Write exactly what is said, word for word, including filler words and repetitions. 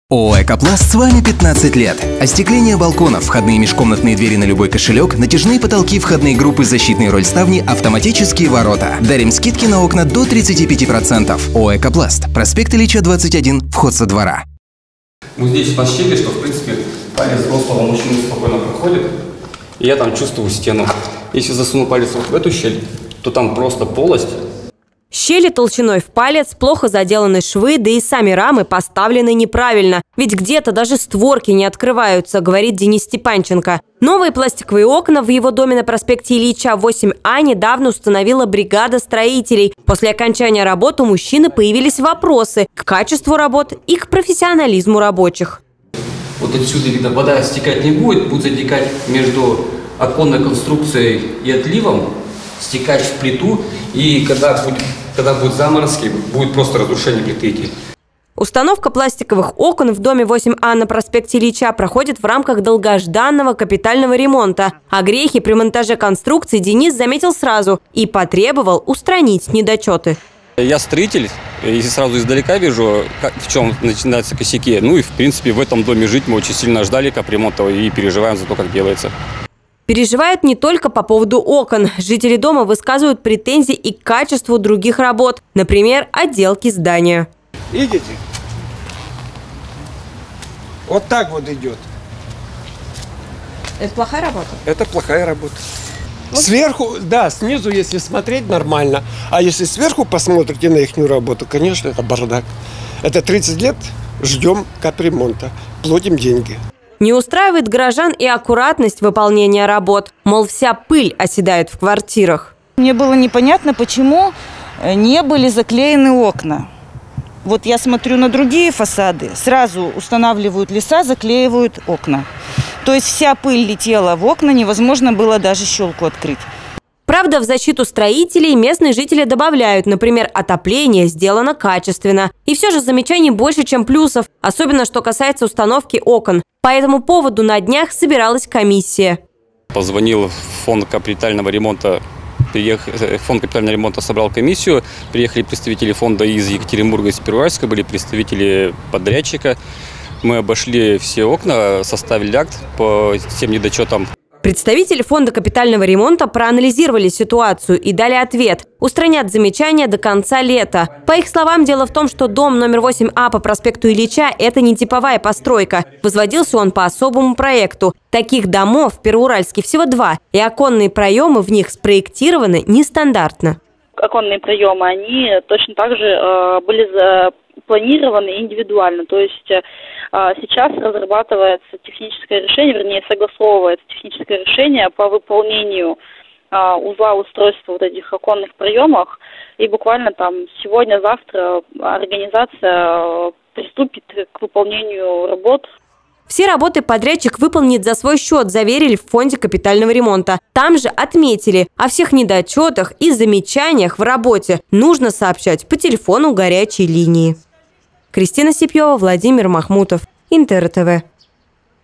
ООО «Экопласт» с вами пятнадцать лет. Остекление балконов, входные межкомнатные двери на любой кошелек, натяжные потолки, входные группы, защитные рольставни, автоматические ворота. Дарим скидки на окна до тридцати пяти процентов. ООО «Экопласт». Проспект Ильича, двадцать один, вход со двора. Вот здесь у нас щели, что в принципе палец взрослого мужчины спокойно проходит. И я там чувствую стену. Если засуну палец вот в эту щель, то там просто полость. Щели толщиной в палец, плохо заделаны швы, да и сами рамы поставлены неправильно. Ведь где-то даже створки не открываются, говорит Денис Степанченко. Новые пластиковые окна в его доме на проспекте Ильича, восемь А, недавно установила бригада строителей. После окончания работ у мужчины появились вопросы к качеству работ и к профессионализму рабочих. Вот отсюда, видно, вода стекать не будет, будет затекать между оконной конструкцией и отливом, стекать в плиту, и когда будет, когда будет заморозки, будет просто разрушение плиты идти. Установка пластиковых окон в доме восемь А на проспекте Ильича проходит в рамках долгожданного капитального ремонта. А грехи при монтаже конструкции Денис заметил сразу и потребовал устранить недочеты. Я строитель, и сразу издалека вижу, в чем начинаются косяки. Ну и в принципе в этом доме жить мы очень сильно ждали капремонта и переживаем за то, как делается. Переживают не только по поводу окон. Жители дома высказывают претензии и к качеству других работ. Например, отделки здания. Видите? Вот так вот идет. Это плохая работа? Это плохая работа. Сверху, да, снизу, если смотреть, нормально. А если сверху посмотрите на их работу, конечно, это бардак. Это тридцать лет ждем капремонта, платим деньги. Не устраивает горожан и аккуратность выполнения работ. Мол, вся пыль оседает в квартирах. Мне было непонятно, почему не были заклеены окна. Вот я смотрю на другие фасады, сразу устанавливают леса, заклеивают окна. То есть вся пыль летела в окна, невозможно было даже щелку открыть. Правда, в защиту строителей местные жители добавляют, например, отопление сделано качественно. И все же замечаний больше, чем плюсов, особенно что касается установки окон. По этому поводу на днях собиралась комиссия. Позвонил в фонд капитального ремонта, приехал, фонд капитального ремонта собрал комиссию, приехали представители фонда из Екатеринбурга, из Первоуральска, были представители подрядчика. Мы обошли все окна, составили акт по всем недочетам. Представители фонда капитального ремонта проанализировали ситуацию и дали ответ. Устранят замечания до конца лета. По их словам, дело в том, что дом номер восемь А по проспекту Ильича – это не типовая постройка. Возводился он по особому проекту. Таких домов в Первоуральске всего два, и оконные проемы в них спроектированы нестандартно. Оконные проемы, они точно так же э, были запланированы индивидуально. То есть э, сейчас разрабатывается техническое решение, вернее согласовывается техническое решение по выполнению э, узла устройства вот этих оконных проемов. И буквально там сегодня-завтра организация приступит к выполнению работ. Все работы подрядчик выполнит за свой счет, заверили в фонде капитального ремонта. Там же отметили, о всех недочетах и замечаниях в работе нужно сообщать по телефону горячей линии. Кристина Сипьева, Владимир Махмутов, Интер ТВ.